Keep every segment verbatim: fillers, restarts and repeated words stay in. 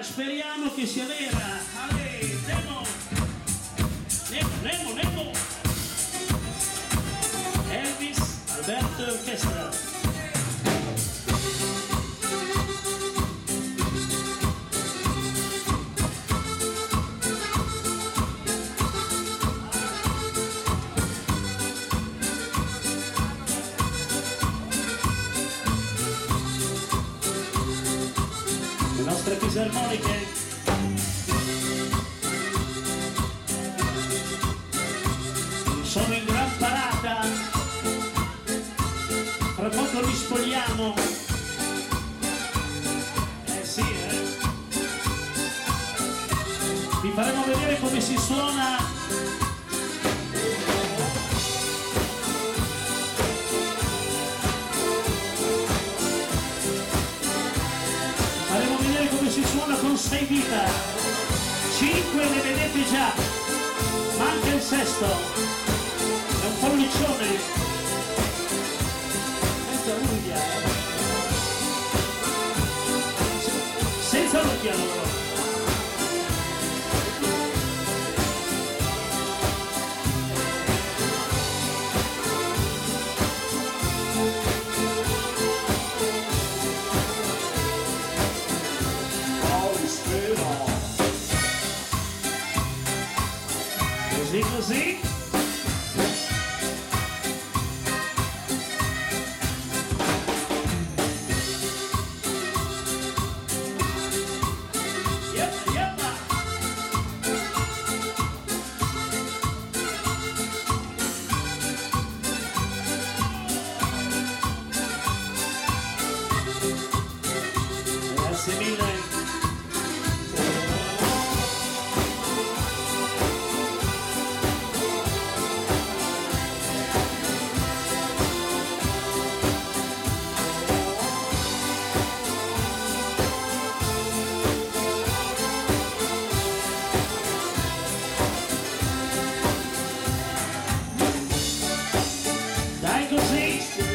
Speriamo che sia vera. Ale, Nemo, Nemo, Nemo, Nemo. Elvis Alberto Orchestra. Le nostre fisarmoniche sono in gran parata, fra poco li spogliamo. Eh sì, eh. Vi faremo vedere come si suona. Faremo vedere come si suona con sei dita. Cinque le vedete già, manca il sesto. È un pollicione. Senza unghia, eh. Senza unghia loro. Così così. Yep, yep. Grazie mille. Dai così!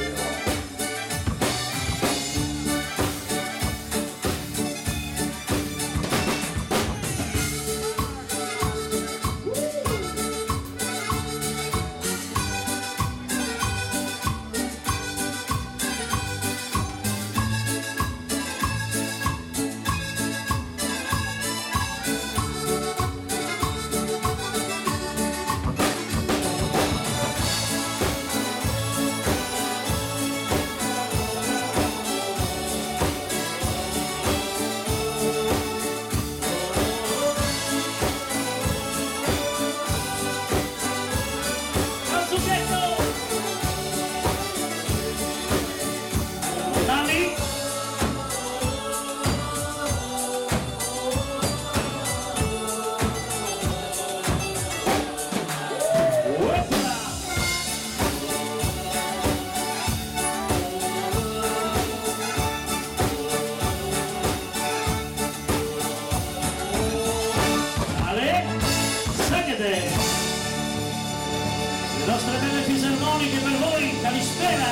Le nostre belle fisarmoniche per voi, Calispera!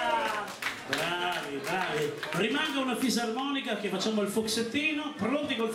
Bravi, bravi! Rimanga una fisarmonica che facciamo il foxettino, pronti col